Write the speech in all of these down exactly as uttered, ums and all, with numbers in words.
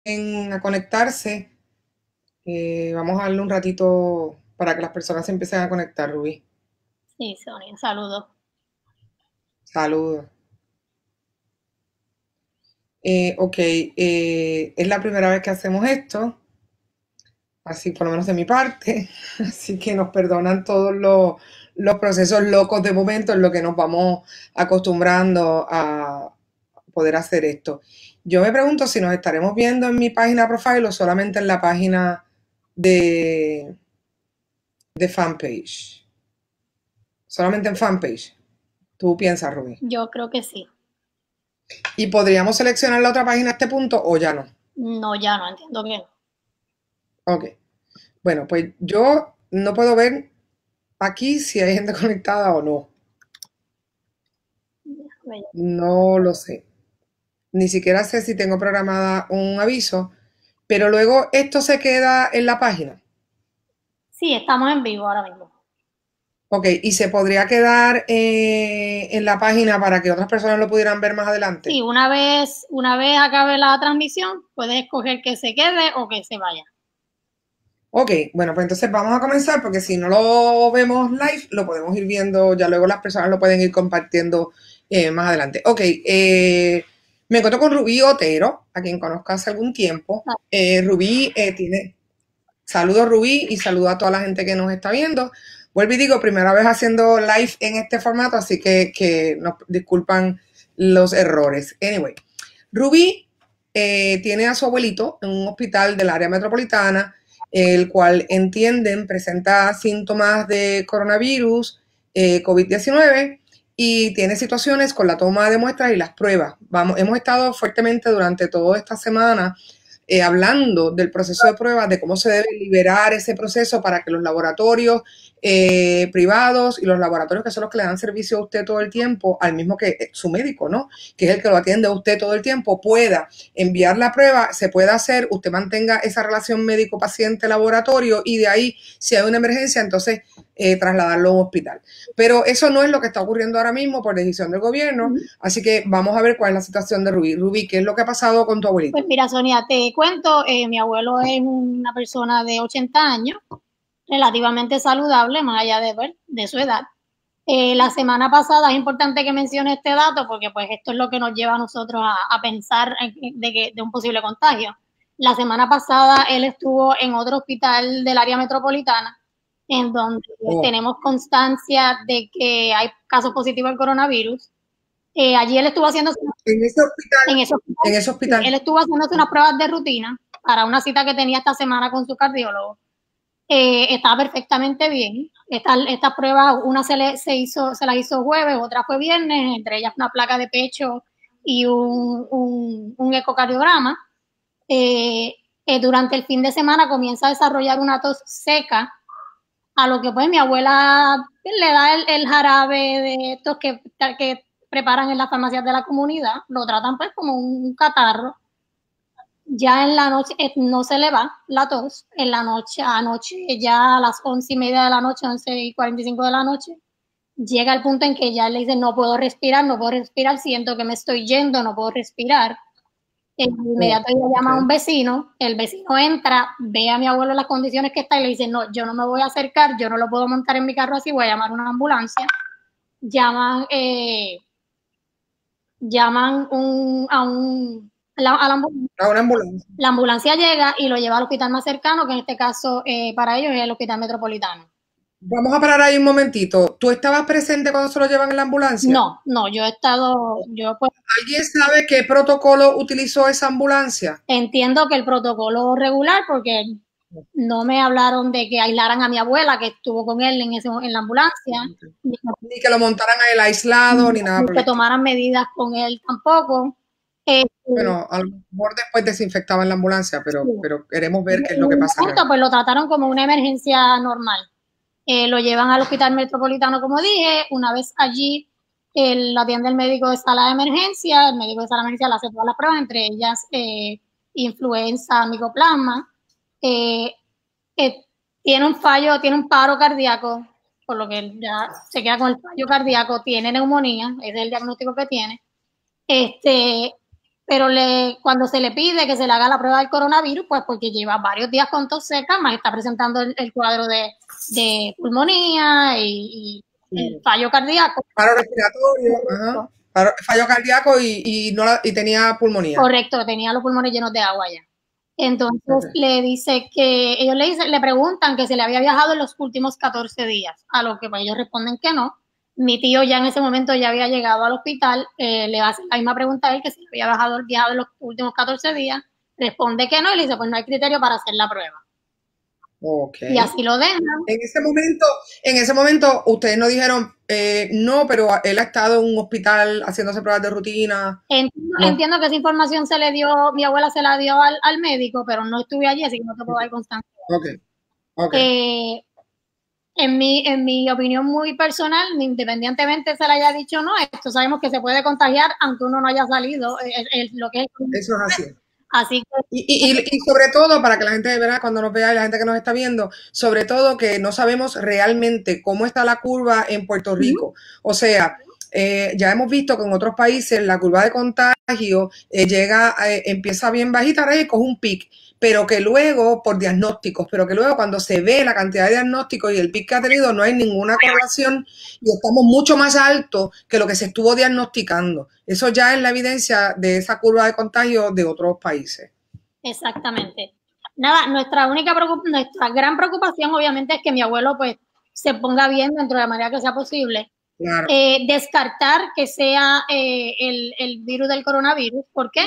a conectarse. Eh, vamos a darle un ratito para que las personas se empiecen a conectar, Rubí. Sí, Sonia, saludos. Saludos. Eh, ok, eh, es la primera vez que hacemos esto, así por lo menos de mi parte, así que nos perdonan todos los, los procesos locos de momento en lo que nos vamos acostumbrando a poder hacer esto. Yo me pregunto si nos estaremos viendo en mi página profile o solamente en la página de, de fanpage. Solamente en fanpage. ¿Tú piensas, Rubí? Yo creo que sí. ¿Y podríamos seleccionar la otra página a este punto o ya no? No, ya no, entiendo que no. Ok. Bueno, pues yo no puedo ver aquí si hay gente conectada o no. No lo sé. Ni siquiera sé si tengo programada un aviso, pero luego esto se queda en la página. Sí, estamos en vivo ahora mismo. Ok, y se podría quedar eh, en la página para que otras personas lo pudieran ver más Sí, adelante. una vez, una vez acabe la transmisión, puedes escoger que se quede o que se vaya. Ok, bueno, pues entonces vamos a comenzar porque si no lo vemos live, lo podemos ir viendo, ya luego las personas lo pueden ir compartiendo eh, más adelante. Ok, eh, me encuentro con Rubí Otero, a quien conozco hace algún tiempo. Eh, Rubí eh, tiene, saludo Rubí y saludo a toda la gente que nos está viendo. Vuelvo y digo, primera vez haciendo live en este formato, así que, que nos disculpan los errores. Anyway, Rubí eh, tiene a su abuelito en un hospital del área metropolitana, el cual entienden presenta síntomas de coronavirus, eh, COVID diecinueve, y tiene situaciones con la toma de muestras y las pruebas. Vamos, hemos estado fuertemente durante toda esta semana eh, hablando del proceso de pruebas, de cómo se debe liberar ese proceso para que los laboratorios eh, privados y los laboratorios que son los que le dan servicio a usted todo el tiempo, al mismo que eh, su médico, ¿no? Que es el que lo atiende a usted todo el tiempo, pueda enviar la prueba, se pueda hacer, usted mantenga esa relación médico-paciente-laboratorio y de ahí, si hay una emergencia, entonces eh, trasladarlo a un hospital. Pero eso no es lo que está ocurriendo ahora mismo por decisión del gobierno, así que vamos a ver cuál es la situación de Rubí. Rubí, ¿qué es lo que ha pasado con tu Pues abuelito? mira, Sonia, te cuento, eh, mi abuelo es una persona de ochenta años, relativamente saludable, más allá de, pues, de su edad. Eh, la semana pasada es importante que mencione este dato porque pues esto es lo que nos lleva a nosotros a, a pensar de, que, de un posible contagio. La semana pasada él estuvo en otro hospital del área metropolitana en donde Oh. tenemos constancia de que hay casos positivos del coronavirus. Eh, allí él estuvo haciendo En ese hospital, en ese hospital, en ese sí, hospital. él estuvo haciéndose unas pruebas de rutina para una cita que tenía esta semana con su cardiólogo. Eh, estaba perfectamente bien. Estas, estas pruebas, una se, le, se, hizo, se las hizo jueves, otra fue viernes, entre ellas una placa de pecho y un, un, un ecocardiograma. Eh, eh, durante el fin de semana comienza a desarrollar una tos seca, a lo que pues mi abuela le da el, el jarabe de estos que, que preparan en las farmacias de la comunidad, lo tratan pues como un catarro. Ya en la noche eh, no se le va la tos, en la noche, anoche ya a las once y media de la noche, once y cuarenta y cinco de la noche, llega el punto en que ya le dice no puedo respirar, no puedo respirar, siento que me estoy yendo, no puedo respirar. De Oh, inmediato ella llama a okay. un vecino, el vecino entra, ve a mi abuelo en las condiciones que está y le dice, no, yo no me voy a acercar, yo no lo puedo montar en mi carro así, voy a llamar a una ambulancia. Llaman, eh, llaman un, a, un, a, la, a la ambulancia. A una ambulancia. La ambulancia llega y lo lleva al hospital más cercano, que en este caso eh, para ellos es el hospital metropolitano. Vamos a parar ahí un momentito. ¿Tú estabas presente cuando se lo llevan en la ambulancia? No, no, yo he estado, yo pues ¿Alguien sabe qué protocolo utilizó esa ambulancia? entiendo que el protocolo regular, porque no me hablaron de que aislaran a mi abuela que estuvo con él en, ese, en la ambulancia, ni, Ni que lo montaran a él aislado, ni nada ni por el que estilo. tomaran medidas con él tampoco. Eh, Bueno, a lo mejor después desinfectaban la ambulancia, sí. pero, pero queremos ver qué es En lo que un pasa momento, realmente. pues lo trataron como una emergencia normal. Eh, lo llevan al hospital metropolitano, como dije, una vez allí el, lo atiende el médico de sala de emergencia, el médico de sala de emergencia le hace todas las pruebas, entre ellas eh, influenza, micoplasma, eh, eh, tiene un fallo, tiene un paro cardíaco, por lo que ya se queda con el fallo cardíaco, tiene neumonía, ese es el diagnóstico que tiene, este, pero le, cuando se le pide que se le haga la prueba del coronavirus, pues porque lleva varios días con tos seca, más está presentando el, el cuadro de, de pulmonía y, y el fallo cardíaco. Paro respiratorio, ajá. Paro, fallo cardíaco y, y, no la, y tenía pulmonía. Correcto, tenía los pulmones llenos de agua ya. Entonces okay. le dice que, ellos le, dicen, le preguntan que si le había viajado en los últimos catorce días, a lo que pues, ellos responden que no. Mi tío ya en ese momento ya había llegado al hospital, eh, le hace la misma pregunta a él, que si le había viajado, viajado en los últimos catorce días, responde que no, y le dice, pues no hay criterio para hacer la prueba. Okay. Y así lo dejan. En ese momento, en ese momento ustedes no dijeron, eh, no, pero él ha estado en un hospital haciéndose pruebas de rutina. Entiendo, no. entiendo que esa información se le dio, mi abuela se la dio al, al médico, pero no estuve allí, así que no te puedo dar constancia. Okay. Okay. Eh, en mi, en mi opinión muy personal, independientemente se le haya dicho no, esto sabemos que se puede contagiar aunque uno no haya salido. Es, es lo que es. Eso es así. Así que, y, y, y sobre todo, para que la gente, ¿verdad? Cuando nos vea y la gente que nos está viendo, sobre todo que no sabemos realmente cómo está la curva en Puerto Rico. Uh-huh. O sea, eh, ya hemos visto que en otros países la curva de contagio eh, llega, eh, empieza bien bajita, ¿verdad? Y coge un pic, pero que luego, por diagnósticos, pero que luego cuando se ve la cantidad de diagnósticos y el pic que ha tenido, no hay ninguna correlación y estamos mucho más altos que lo que se estuvo diagnosticando. Eso ya es la evidencia de esa curva de contagio de otros países. Exactamente. Nada, nuestra única preocupación, nuestra gran preocupación obviamente es que mi abuelo pues se ponga bien dentro de la manera que sea posible. Claro. Eh, descartar que sea eh, el, el virus del coronavirus. ¿Por qué?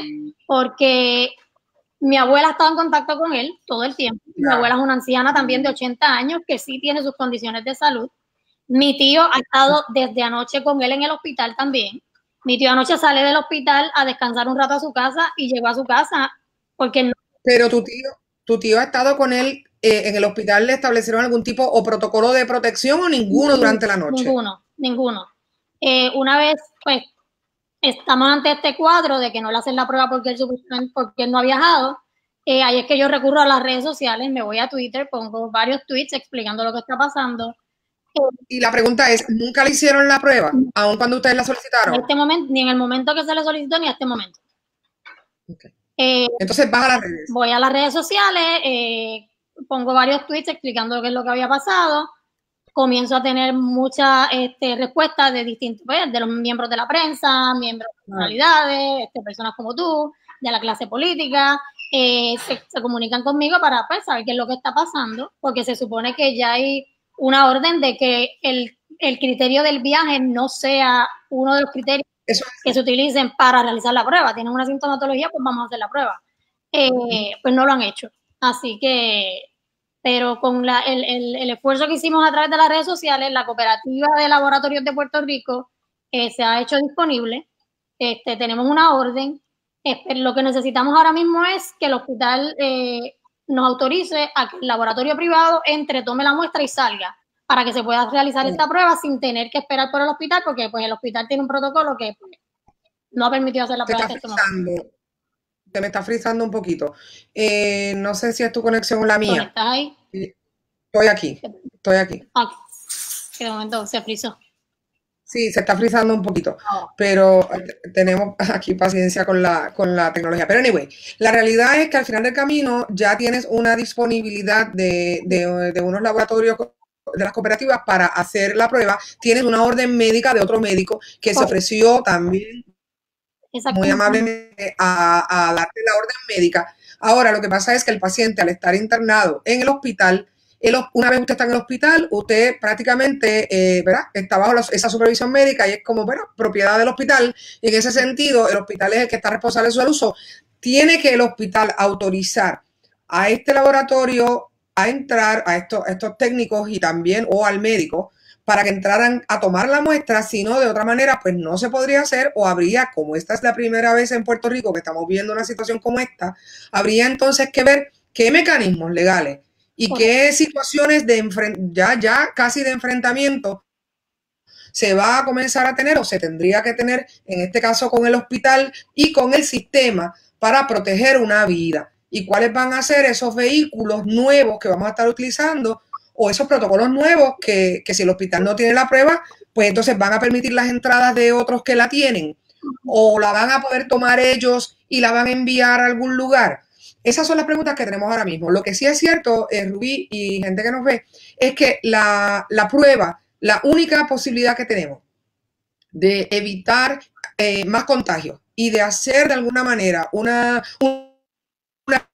Porque mi abuela ha estado en contacto con él todo el tiempo. Claro. Mi abuela es una anciana también de ochenta años que sí tiene sus condiciones de salud. Mi tío ha estado desde anoche con él en el hospital también. Mi tío anoche sale del hospital a descansar un rato a su casa y llegó a su casa porque no. Pero tu tío, tu tío ha estado con él eh, en el hospital, ¿le establecieron algún tipo o protocolo de protección o ninguno no, durante la noche? Ninguno, ninguno. Eh, una vez, pues, estamos ante este cuadro de que no le hacen la prueba porque él, porque él no ha viajado. Eh, ahí es que yo recurro a las redes sociales, me voy a Twitter, pongo varios tweets explicando lo que está pasando. Y la pregunta es, ¿nunca le hicieron la prueba, aun cuando ustedes la solicitaron? En este momento, ni en el momento que se le solicitó, ni en este momento. Okay. Eh, Entonces vas a las redes. Voy a las redes sociales, eh, pongo varios tweets explicando qué es lo que había pasado. Comienzo a tener muchas este, respuestas de distintos, pues, de los miembros de la prensa, miembros de personalidades, este, personas como tú, de la clase política, eh, se, se comunican conmigo para pues, saber qué es lo que está pasando, porque se supone que ya hay una orden de que el, el criterio del viaje no sea uno de los criterios Eso. que se utilicen para realizar la prueba. Tienen una sintomatología, pues vamos a hacer la prueba. Eh, pues no lo han hecho. Así que... pero con la, el, el, el esfuerzo que hicimos a través de las redes sociales, la cooperativa de laboratorios de Puerto Rico eh, se ha hecho disponible. Este, tenemos una orden. Este, lo que necesitamos ahora mismo es que el hospital eh, nos autorice a que el laboratorio privado entre, tome la muestra y salga para que se pueda realizar sí. esta prueba sin tener que esperar por el hospital, porque pues, el hospital tiene un protocolo que pues, no ha permitido hacer la prueba. Se, está se me está frizando un poquito. Eh, no sé si es tu conexión o la mía. ¿Estás ahí? Estoy aquí, estoy aquí. Ah, de momento se frizó. Sí, se está frizando un poquito, oh. pero tenemos aquí paciencia con la, con la tecnología. Pero anyway, la realidad es que al final del camino ya tienes una disponibilidad de, de, de unos laboratorios de las cooperativas para hacer la prueba. Tienes una orden médica de otro médico que oh. se ofreció también muy amablemente a, a darte la orden médica. Ahora, lo que pasa es que el paciente, al estar internado en el hospital, el, una vez usted está en el hospital, usted prácticamente eh, ¿verdad? está bajo los, esa supervisión médica y es como bueno, propiedad del hospital. Y en ese sentido, el hospital es el que está responsable de su uso. Tiene que el hospital autorizar a este laboratorio a entrar, a estos, a estos técnicos y también, o al médico, para que entraran a tomar la muestra, si no, de otra manera, pues no se podría hacer o habría, como esta es la primera vez en Puerto Rico que estamos viendo una situación como esta, habría entonces que ver qué mecanismos legales y okay. qué situaciones de ya, ya casi de enfrentamiento se va a comenzar a tener o se tendría que tener, en este caso con el hospital y con el sistema para proteger una vida. ¿Y cuáles van a ser esos vehículos nuevos que vamos a estar utilizando o esos protocolos nuevos que, que si el hospital no tiene la prueba, pues entonces van a permitir las entradas de otros que la tienen? o la van a poder tomar ellos y la van a enviar a algún lugar? Esas son las preguntas que tenemos ahora mismo. Lo que sí es cierto, eh, Rubí y gente que nos ve, es que la, la prueba, la única posibilidad que tenemos de evitar eh, más contagios y de hacer de alguna manera una, una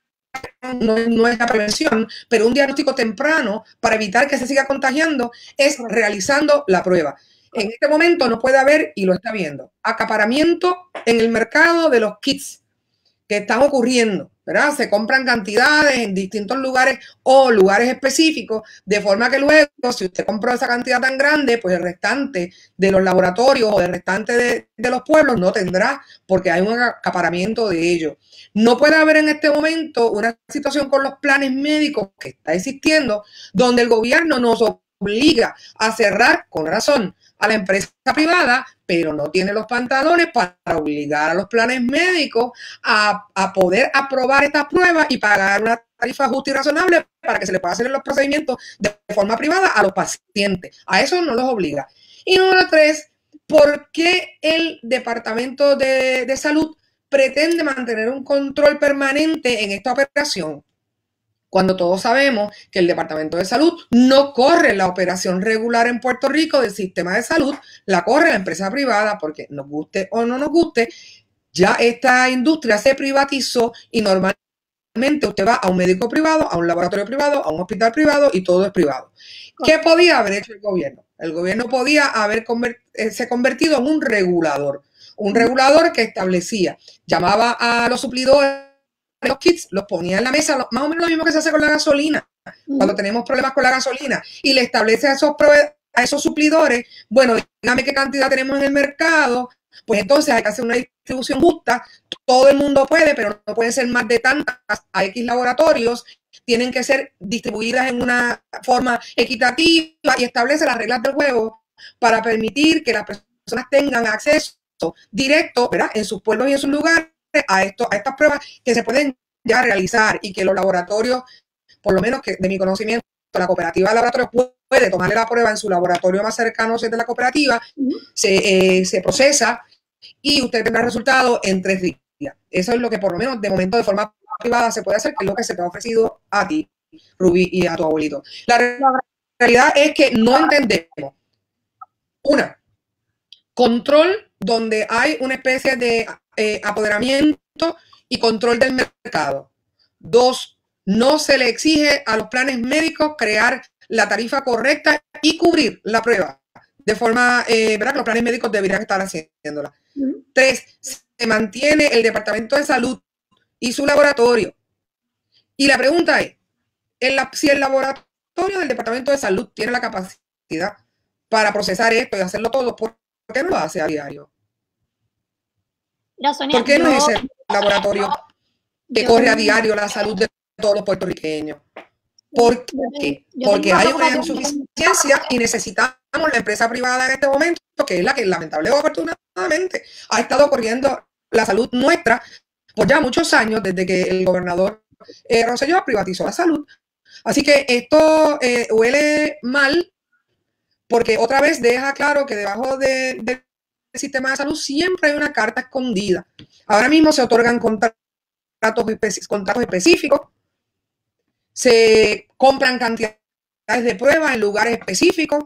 no, no es la prevención, pero un diagnóstico temprano para evitar que se siga contagiando es realizando la prueba. En este momento no puede haber, y lo está viendo, acaparamiento en el mercado de los kits que están ocurriendo, ¿verdad? Se compran cantidades en distintos lugares o lugares específicos, de forma que luego, si usted compró esa cantidad tan grande, pues el restante de los laboratorios o el restante de, de los pueblos no tendrá, porque hay un acaparamiento de ellos. No puede haber en este momento una situación con los planes médicos que está existiendo, donde el gobierno nos obliga a cerrar, con razón, a la empresa privada, pero no tiene los pantalones para obligar a los planes médicos a, a poder aprobar estas pruebas y pagar una tarifa justa y razonable para que se le pueda hacer los procedimientos de forma privada a los pacientes. A eso no los obliga. Y número tres, ¿por qué el Departamento de, de Salud pretende mantener un control permanente en esta operación, cuando todos sabemos que el Departamento de Salud no corre la operación regular en Puerto Rico del sistema de salud, la corre la empresa privada? Porque nos guste o no nos guste, ya esta industria se privatizó y normalmente usted va a un médico privado, a un laboratorio privado, a un hospital privado y todo es privado. ¿Qué podía haber hecho el gobierno? El gobierno podía haber se convertido en un regulador, un regulador que establecía, llamaba a los suplidores, los kits, los ponía en la mesa, más o menos lo mismo que se hace con la gasolina, cuando tenemos problemas con la gasolina, y le establece a esos, a esos suplidores, bueno, dígame qué cantidad tenemos en el mercado, pues entonces hay que hacer una distribución justa, todo el mundo puede, pero no pueden ser más de tantas a X laboratorios, tienen que ser distribuidas en una forma equitativa y establece las reglas del juego para permitir que las personas tengan acceso directo, ¿verdad?, en sus pueblos y en sus lugares, a, esto, a estas pruebas que se pueden ya realizar, y que los laboratorios, por lo menos que de mi conocimiento, la cooperativa de laboratorios puede tomarle la prueba en su laboratorio más cercano, si es de la cooperativa, uh-huh. se, eh, se procesa y usted tendrá resultados en tres días. Eso es lo que por lo menos de momento de forma privada se puede hacer, que es lo que se te ha ofrecido a ti, Rubí, y a tu abuelito. La realidad es que no entendemos, una, control donde hay una especie de eh, apoderamiento y control del mercado. Dos, no se le exige a los planes médicos crear la tarifa correcta y cubrir la prueba de forma, eh, ¿verdad?, que los planes médicos deberían estar haciéndola. Uh-huh. Tres, se mantiene el Departamento de Salud y su laboratorio. Y la pregunta es, en la, si el laboratorio del Departamento de Salud tiene la capacidad para procesar esto y hacerlo todo, ¿por qué no lo hace a diario? Mira, Sonia, ¿Por qué yo, no es ese laboratorio que yo, corre a diario la salud de todos los puertorriqueños? ¿Por qué? yo Porque hay una yo, insuficiencia y necesitamos la empresa privada en este momento, que es la que lamentablemente o afortunadamente ha estado corriendo la salud nuestra por ya muchos años, desde que el gobernador eh, Rosselló privatizó la salud. Así que esto eh, huele mal, porque otra vez deja claro que debajo de, del sistema de salud siempre hay una carta escondida. Ahora mismo se otorgan contratos, especi- contratos específicos, se compran cantidades de pruebas en lugares específicos,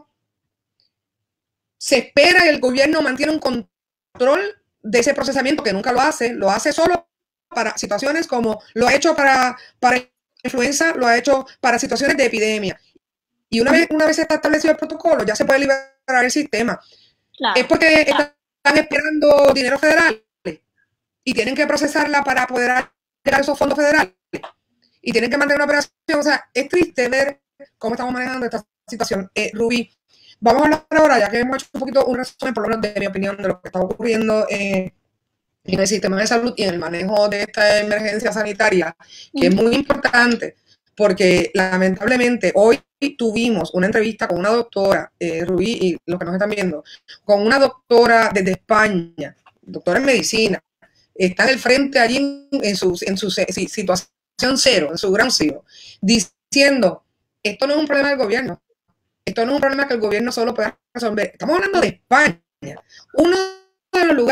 se espera que el gobierno mantiene un control de ese procesamiento, que nunca lo hace, lo hace solo para situaciones como lo ha hecho para, para influenza, lo ha hecho para situaciones de epidemia. Y una vez, una vez está establecido el protocolo, ya se puede liberar el sistema. Claro, es porque claro. están esperando dinero federal y tienen que procesarla para poder llegar a esos fondos federales y tienen que mantener una operación. O sea, es triste ver cómo estamos manejando esta situación. Eh, Rubí, vamos a hablar ahora, ya que hemos hecho un poquito un resumen, por lo menos de mi opinión, de lo que está ocurriendo eh, en el sistema de salud y en el manejo de esta emergencia sanitaria, que es muy importante, porque lamentablemente hoy tuvimos una entrevista con una doctora, eh, Rubí, y los que nos están viendo, con una doctora desde España, doctora en medicina, está en el frente allí en, en, su, en su situación cero, en su gran cero, diciendo, esto no es un problema del gobierno, esto no es un problema que el gobierno solo pueda resolver. Estamos hablando de España, uno de los lugares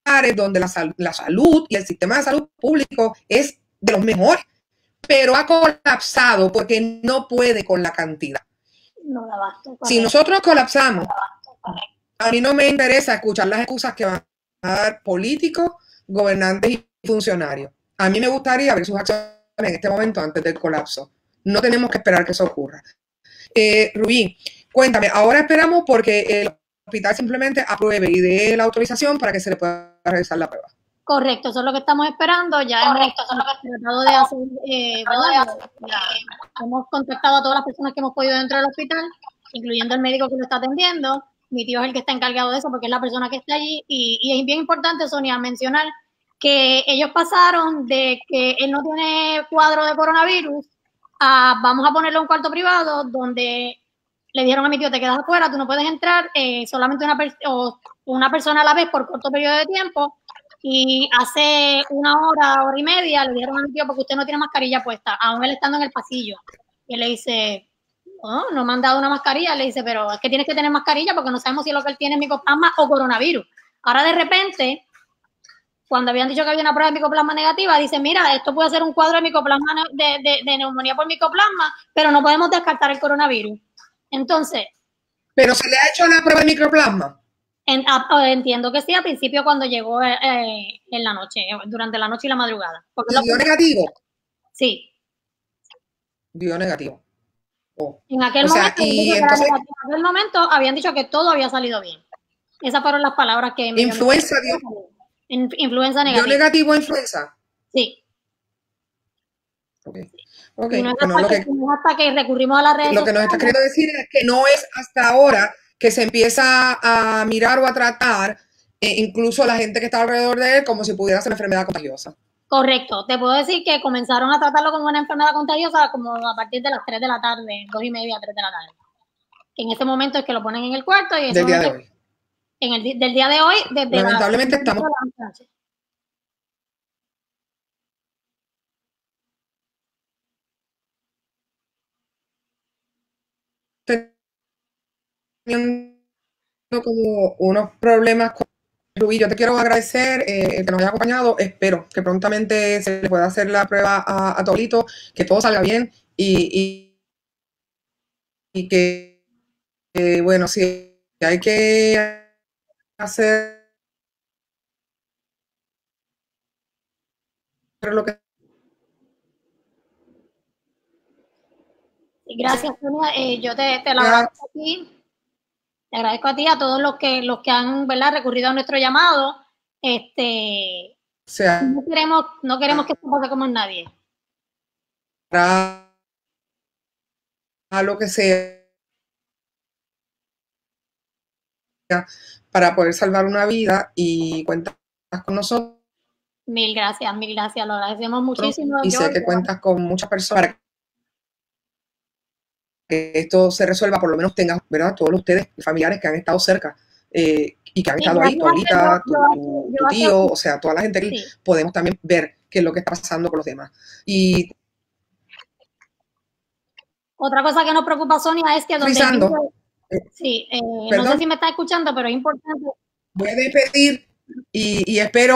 donde la, sal, la salud y el sistema de salud público es de los mejores, pero ha colapsado porque no puede con la cantidad. No da abasto. Si nosotros colapsamos, a mí no me interesa escuchar las excusas que van a dar políticos, gobernantes y funcionarios. A mí me gustaría ver sus acciones en este momento antes del colapso. No tenemos que esperar que eso ocurra. Eh, Rubí, cuéntame, ahora esperamos porque el hospital simplemente apruebe y dé la autorización para que se le pueda realizar la prueba. Correcto, eso es lo que estamos esperando. Ya Correcto, hemos tratado de hacer, eh, ¿verdad? Ya, hemos contactado a todas las personas que hemos podido dentro del hospital, incluyendo el médico que lo está atendiendo. Mi tío es el que está encargado de eso porque es la persona que está allí. Y, y es bien importante, Sonia, mencionar que ellos pasaron de que él no tiene cuadro de coronavirus a vamos a ponerlo en un cuarto privado donde le dijeron a mi tío, te quedas afuera, tú no puedes entrar, eh, solamente una, per o una persona a la vez por corto periodo de tiempo. Y hace una hora, hora y media, le dijeron a mi tío, porque usted no tiene mascarilla puesta, aún él estando en el pasillo. Y él le dice, no, no me han dado una mascarilla. Le dice, pero es que tienes que tener mascarilla porque no sabemos si lo que él tiene es micoplasma o coronavirus. Ahora de repente, cuando habían dicho que había una prueba de micoplasma negativa, dice, mira, esto puede ser un cuadro de micoplasma de, de, de neumonía por micoplasma, pero no podemos descartar el coronavirus. Entonces. ¿Pero se le ha hecho la prueba de micoplasma? En, a, entiendo que sí, al principio cuando llegó eh, en la noche, durante la noche y la madrugada. Porque ¿Y dio negativo? Sí. Dio negativo. Oh. En aquel, o sea, momento, y entonces, en aquel momento habían dicho que todo había salido bien. Esas fueron las palabras que me influenza dio. In, influenza negativa. ¿Dio negativo a influenza? Sí. Okay. Okay. Y no es Bueno, hasta, lo que, que, no es hasta que recurrimos a las redes Lo que nos está queriendo decir es que no es hasta ahora que se empieza a mirar o a tratar eh, incluso la gente que está alrededor de él como si pudiera ser una enfermedad contagiosa. Correcto. Te puedo decir que comenzaron a tratarlo como una enfermedad contagiosa como a partir de las tres de la tarde, dos y media, tres de la tarde. Que en ese momento es que lo ponen en el cuarto y en ese del día de momento, hoy. En el del día de hoy, desde lamentablemente la, estamos teniendo como unos problemas con Rubí. Yo te quiero agradecer eh, que nos haya acompañado. Espero que prontamente se le pueda hacer la prueba a, a Tolito, que todo salga bien y, y, y que, eh, bueno, si hay que hacer lo que... Gracias, Sonia. Eh, yo te, te lo agradezco a ti. Te agradezco a ti, a todos los que, los que han, ¿verdad?, recurrido a nuestro llamado. Este, o sea, no queremos, no queremos que esto pase como en nadie. A, a lo que sea para poder salvar una vida y cuentas con nosotros. Mil gracias, mil gracias, lo agradecemos muchísimo. Y sé que cuentas con muchas personas para que esto se resuelva, por lo menos tengas, ¿verdad?, todos ustedes familiares que han estado cerca eh, y que han estado ahí, tu abuelita, tu, tu, tu tío, o sea, toda la gente que sí. Podemos también ver qué es lo que está pasando con los demás. Y otra cosa que nos preocupa, Sonia, es que donde Frisando, vive, sí, eh, no sé si me está escuchando, pero es importante. Voy a despedir y, y espero.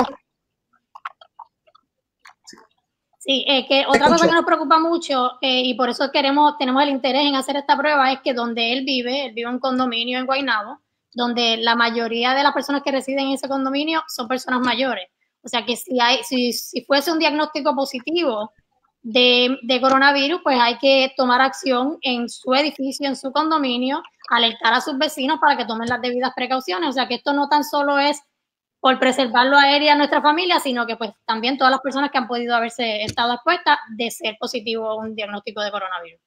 Sí, eh, que otra cosa que nos preocupa mucho eh, y por eso queremos, tenemos el interés en hacer esta prueba es que donde él vive, él vive en un condominio en Guaynabo, donde la mayoría de las personas que residen en ese condominio son personas mayores. O sea que si hay, si, si fuese un diagnóstico positivo de, de coronavirus, pues hay que tomar acción en su edificio, en su condominio, alertar a sus vecinos para que tomen las debidas precauciones. O sea que esto no tan solo es por preservarlo a él y a nuestra familia, sino que pues también todas las personas que han podido haberse estado expuestas de ser positivo a un diagnóstico de coronavirus.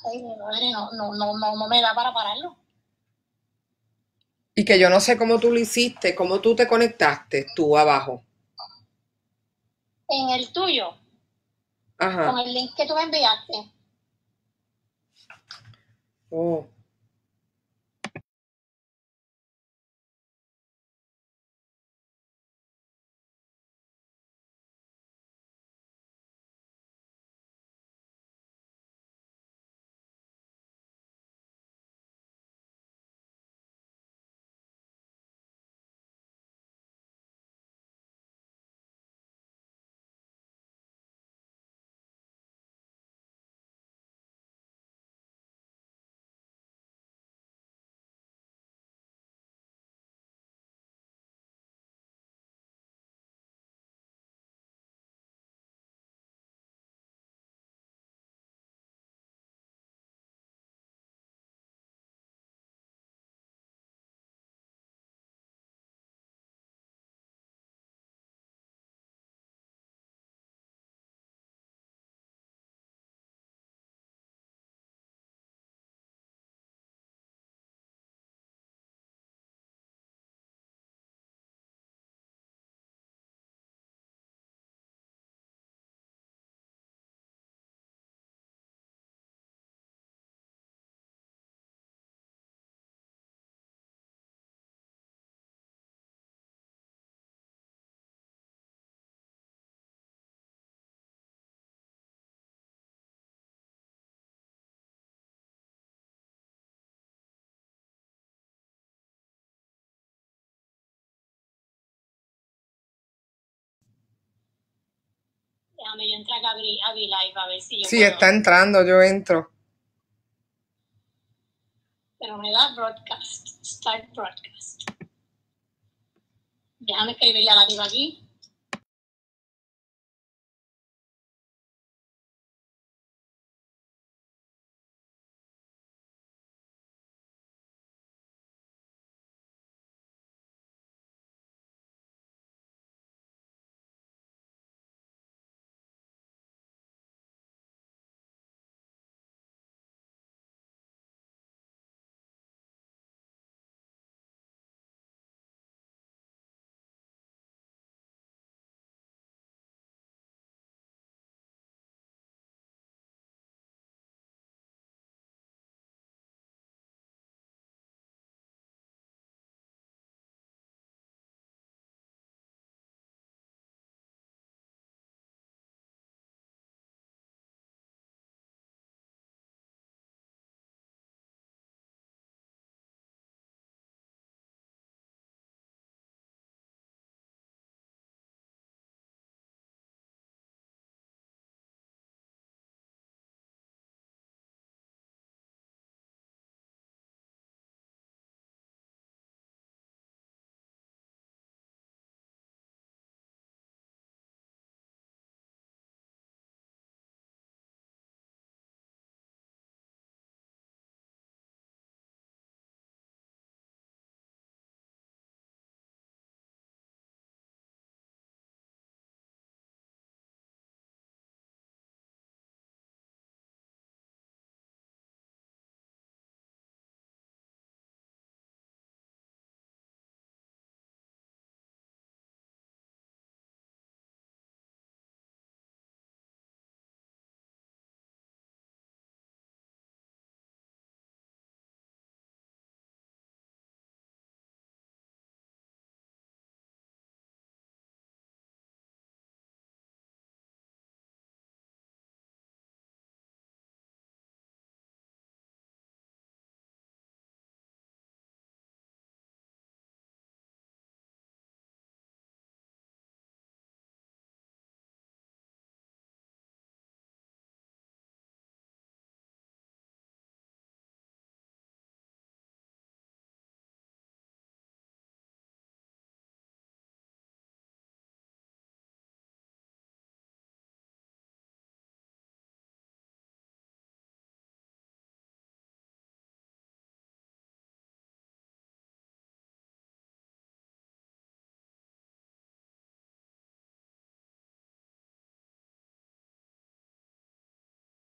Ay, mi madre, no, no, no, no, no me da para pararlo. Y que yo no sé cómo tú lo hiciste, cómo tú te conectaste, tú abajo. En el tuyo, Ajá. con el link que tú me enviaste. Oh. Déjame yo entrar a abrir a V-Live a ver si yo Sí, puedo. está entrando, yo entro. Pero me da broadcast, start broadcast. Déjame escribirle a la diva aquí.